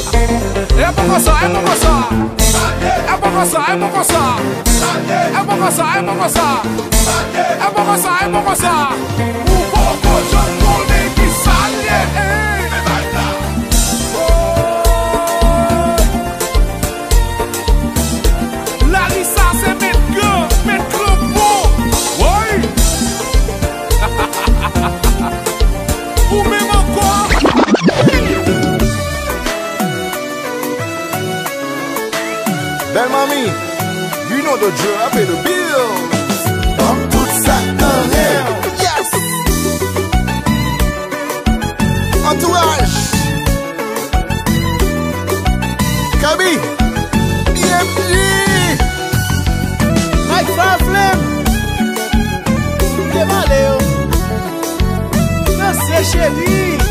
É pra gozar, é pra gozar. É pra gozar, é pra gozar. É pra gozar, é pra gozar. É pra gozar, é pra gozar. O coco japonês que sale, Larissa, c'est mettre bon. Oui. Ou même encore. Belle mamie, you know the drill, I pay the bills. Comme tout ça en l'air. Yes. Entourage. Kaby. BMG. Mike Franklin. Que valeu. Você, chérie.